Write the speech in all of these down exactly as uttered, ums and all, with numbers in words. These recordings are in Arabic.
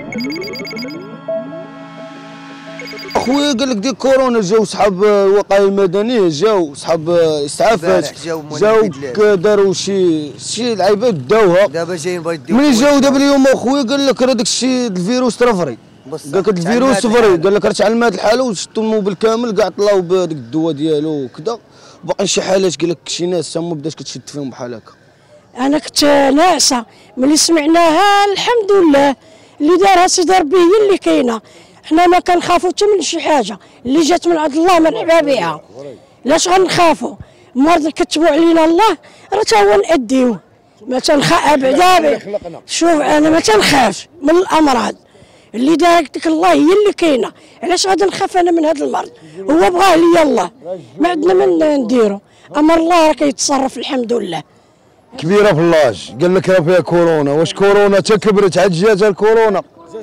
اخويا قال لك ديك كورونا جاو صحاب الوقايه المدنيه، جاو صحاب الاسعافات، جاو داروا شي شي لعيبات داوها. دابا جايين بغا يديو ملي جاو دابا اليوم اخويا قال لك راه داك الشيء الفيروس طرفري، قال لك الفيروس طرفري، قال لك راه تعلمات الحاله وشتموا بالكامل كاع طلعوا بهذيك الدواء ديالو وكذا. باقي شي حالات قال لك شي ناس تما بدات كتشد فيهم بحال هكا. انا كنت ناعسه ملي سمعناها الحمد لله اللي دارها سيدي ربي هي اللي كاينه. حنا ما كنخافوا حتى من شي حاجه اللي جات من عند الله مرحبا بها، لاش غنخافوا؟ مرض كتبوا علينا الله راه تا هو نأديوه، ما تنخاف بعدا. شوف انا ما تنخافش من الامراض اللي دارك الله هي اللي كاينه. علاش غادي نخاف انا من هذا المرض؟ هو بغاه لي الله، ما عندنا من نديرو، امر الله راه كيتصرف الحمد لله. كبيره في اللاج قال لك راه فيها كورونا، واش كورونا تا كبرت عاد جاتها الكورونا؟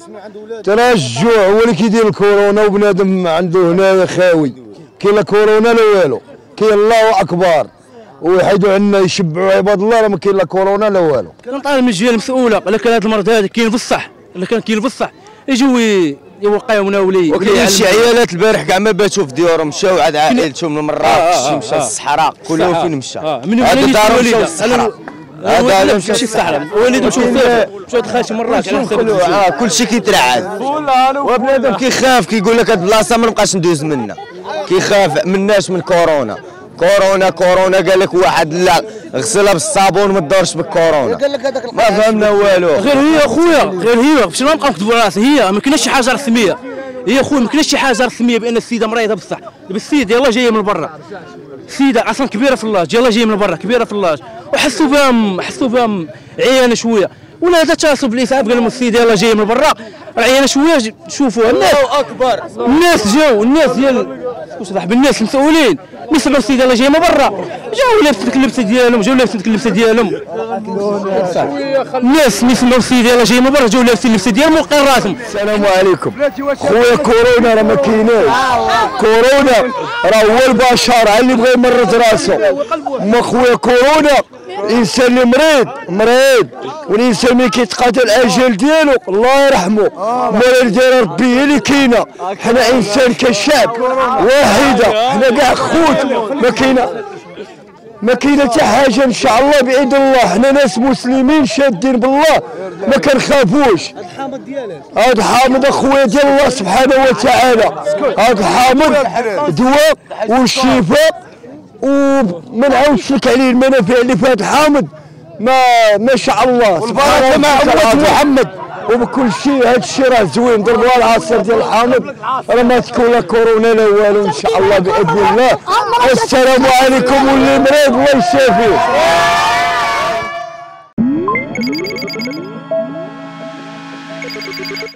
ترى الجوع هو اللي كيدير الكورونا، وبنادم عنده هنايا خاوي، كاين لا كورونا لا والو، كاين الله اكبر ويحيدوا عنا يشبعوا عباد الله، راه ما كاين لا كورونا لا والو. كنطالب من الجهه المسؤوله، الا كان هذا المرض هذا كاين بصح، الا كان كاين بصح يجوا يوقعونا ولي. وكاين شي عيالات البارح كاع ما باتوا في ديورهم، مشاو عاد عائلتهم من مراكش، مشى للصحراء، كلهم فين مشى؟ هذا دارهم مشاو للصحراء، هذا مشى للصحراء، وليدهم مشاو فيه، مشاو دخل شي مرات اه كلشي كيترعد، وبنادم كيخاف، كيقول لك هاد البلاصه ما نبقاش ندوز منها، كيخاف مناش من كورونا. كورونا كورونا قال لك واحد لا غسلها بالصابون ما تدورش بالكورونا، ما فهمنا والو. غير هي اخويا، غير هي باش ما نبقاو نكذبوا راسي، هي ما كايناش شي حاجه رسميه، هي اخويا ما كايناش شي حاجه رسميه بان السيده مريضه بصح، السيده يلاه جايه من برا، السيده اصلا كبيره في اللاج، يلاه جايه من برا كبيره في اللاج، وحسوا بها حسوا بها عيانه شويه، ولا هذا اتصلوا بالاسعاف قال لهم السيده يلاه جايه من برا عيانه شويه. شوفوا الناس اكبر، الناس جاوا، الناس ديال واش صاحب الناس المسؤولين ملي سمعوا السيده يلاه جايه من برا جاوا لابسين ديك اللبسه ديالهم، جاوا لابسين ديك اللبسه ديالهم. الناس ملي سمعوا السيده يلاه جايه من برا جاوا لابسين اللبسه ديالهم وقال راسهم. السلام عليكم خويا، كورونا راه ما كايناش، كورونا راه هو البشر اللي بغى يمرض راسه. ما خويا كورونا الانسان اللي مريض مريض، والانسان ملي كيتقاتل الاجل ديالو الله يرحمه، مولا اللي داير ربي هي اللي كاينه. حنا انسان كشعب واحده، حنا كاع خوت، ما كاينه ما كاينه حتى حاجه ان شاء الله باذن الله. حنا ناس مسلمين شادين بالله ما كنخافوش. هذا الحامض ديالك، هذا الحامض اخويا ديال الله سبحانه وتعالى، هذا الحامض دواء والشفاء، وما نعاودش لك عليه المنافع اللي في هذا الحامض. ما ما شاء الله والبركه مع امه محمد وبكل شيء. هذا الشيء راه زوين، ضربوا العصير ديال الحامض راه ما تكون لا كورونا لا والو ان شاء الله باذن الله. والسلام عليكم، واللي مريض الله يشافيه.